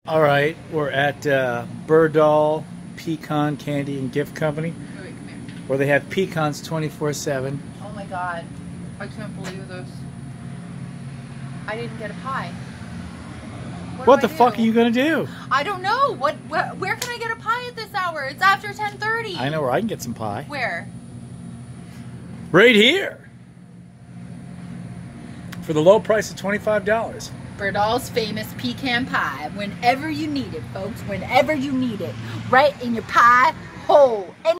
All right, we're at Berdoll Pecan Candy and Gift Company, Wait, come here. where they have pecans 24/7. Oh my god. I can't believe this. I didn't get a pie. What do the I fuck do? are you gonna do? I don't know. Where can I get a pie at this hour? It's after 10:30. I know where I can get some pie. Where? Right here. For the low price of $25. Berdoll's famous pecan pie. Whenever you need it, folks. Whenever you need it. Right in your pie hole.